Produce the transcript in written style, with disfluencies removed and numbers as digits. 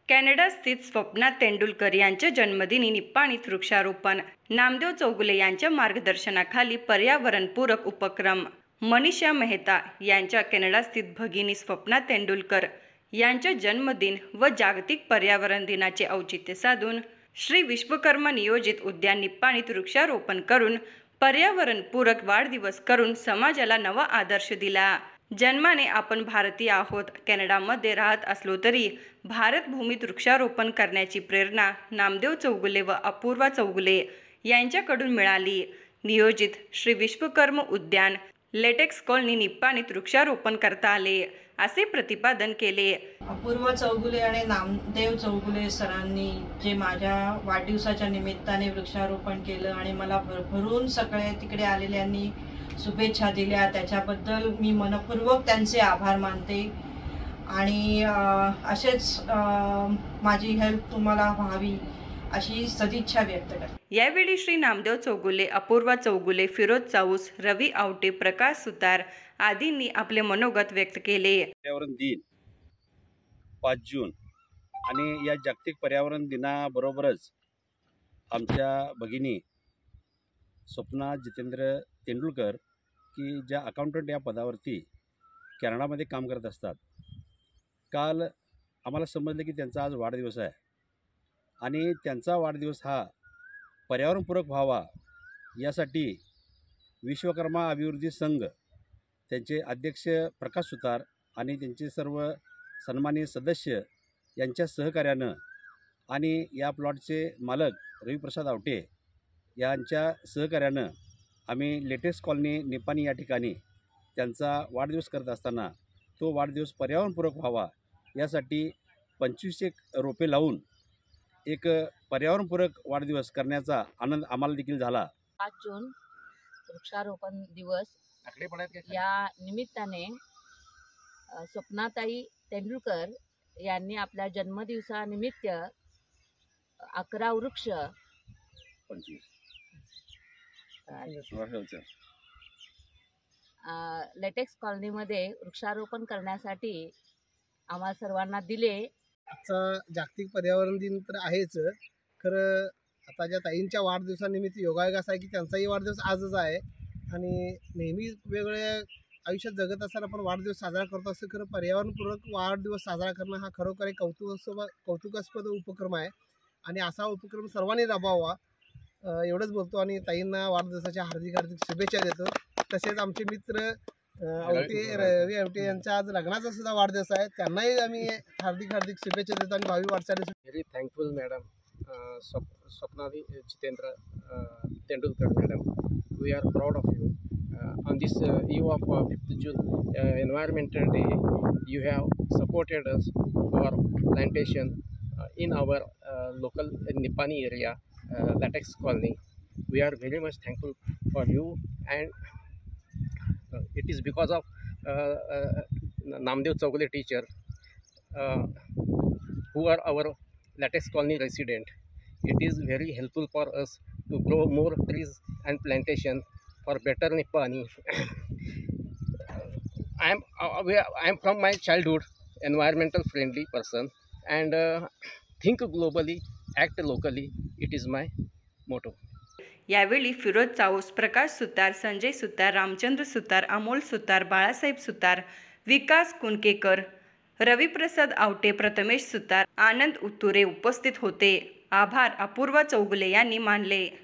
Canada स्थित स्वप्ना तेंडुलकर यांच्या जन्मदिनी निप्पाणीत वृक्षारोपण, नामदेव चौगुले यांच्या मार्गदर्शनाखाली पर्यावरणपूरक उपक्रम. मनीषा मेहता यांच्या कॅनडा स्थित भगिनी स्वप्ना तेंडुलकर यांच्या जन्मदिन व जागतिक पर्यावरण दिनाचे औचित्य साधून श्री विश्वकर्मा नियोजित उद्यान निप्पाणीत वृक्षारोपण करून पर्यावरणपूरक वाढदिवस करून समाजाला नवा आदर्श दिला. जन्माने आपण भारतीय आहोत. कॅनडामध्ये राहत असलो तरी भारतभूमीत वृक्षारोपण करण्याची प्रेरणा नामदेव चौगुले व अपूर्वा चौगुले यांच्याकडून मिळाली. नियोजित श्री विश्वकर्मा उद्यान लेटेक्स कॉलनी निप्पाणीत वृक्षारोपण करता आले, असे प्रतिपादन केले. अपूर्वा चौगुले आणि नामदेव चौगुले सरांनी जे माझ्या वाढदिवसाच्या निमित्ताने वृक्षारोपण केलं आणि मला भरभरून सगळे तिकडे आलेल्यांनी शुभेच्छा दिल्या, त्याच्याबद्दल मी मनपूर्वक त्यांचे आभार मानते. आणि असेच माझी हेल्प तुम्हाला व्हावी अशी सदिच्छा व्यक्त करते. यावेळी श्री नामदेव चौगुले, अपूर्वा चौगुले, फिरोज चाऊस, रवी आवटे, प्रकाश सुतार आदींनी आपले मनोगत व्यक्त केले. पर्यावरण दिन 5 जून आणि या जागतिक पर्यावरण दिनाबरोबरच आमच्या भगिनी स्वप्ना जितेंद्र तेंडुलकर की ज्या अकाउंटंट या पदावरती कॅनडामध्ये काम करत असतात, काल आम्हाला समजलं की त्यांचा आज वाढदिवस आहे आणि त्यांचा वाढदिवस हा पर्यावरणपूरक व्हावा यासाठी विश्वकर्मा अभिवृद्धी संघ, त्यांचे अध्यक्ष प्रकाश सुतार आणि त्यांचे सर्व सन्माननीय सदस्य यांच्या सहकार्यानं आणि या प्लॉटचे मालक रविप्रसाद आवटे यांच्या सहकार्यानं आम्ही लेटेक्स कॉलनी निप्पाणी या ठिकाणी त्यांचा वाढदिवस करत असताना तो वाढदिवस पर्यावरणपूरक व्हावा यासाठी 25 रोपे लावून एक पर्यावरणपूरक वाढदिवस करण्याचा आनंद आम्हाला देखील झाला. 5 जून वृक्षारोपण दिवस या निमित्ताने स्वप्नाताई तेंडुलकर यांनी आपल्या जन्मदिवसानिमित्त 11 वृक्ष 25 लेटेक्स कॉलनीमध्ये वृक्षारोपण करण्यासाठी आम्हा सर्वांना दिले. आजचा जागतिक पर्यावरण दिन तर आहेच, खरं आता ज्या ताईंच्या वाढदिवसानिमित्त योगायोग असा आहे की त्यांचाही वाढदिवस आजच आहे आणि नेहमी वेगवेगळ्या आयुष्यात जगत असताना आपण वाढदिवस साजरा करतो असं. खरं पर्यावरणपूरक वाढदिवस साजरा करणं हा खरोखर एक कौतुकास्पद उपक्रम आहे आणि असा उपक्रम सर्वांनी राबवावा एवढंच बोलतो आणि ताईंना वाढदिवसाच्या हार्दिक शुभेच्छा देतो. तसेच आमचे मित्र रवी आवटे यांचा आज लग्नाचा सुद्धा वाढदिवस आहे, त्यांनाही आम्ही हार्दिक शुभेच्छा देतो आणि भावी वाटचाली. Very thankful madam Swapna Jitendra Tendulkar madam. We are proud of you on this eve of 5th June Environmental Day. You have supported us for plantation in our local Nippani area, Latex Colony. We are very much thankful for you, and it is because of Namdev Chowgule teacher who are our Latex Colony resident. It is very helpful for us to grow more trees and plantation for better Nippani. I am from my childhood environmental friendly person and think globally, act locally. It is my motto. यावेळी फिरोज चाऊस, प्रकाश सुतार, संजय सुतार, रामचंद्र सुतार, अमोल सुतार, बाळासाहेब सुतार, विकास कुणकेकर, रविप्रसाद आवटे, प्रथमेश सुतार, आनंद उत्तुरे उपस्थित होते. आभार अपूर्वा चौगुले यांनी मानले.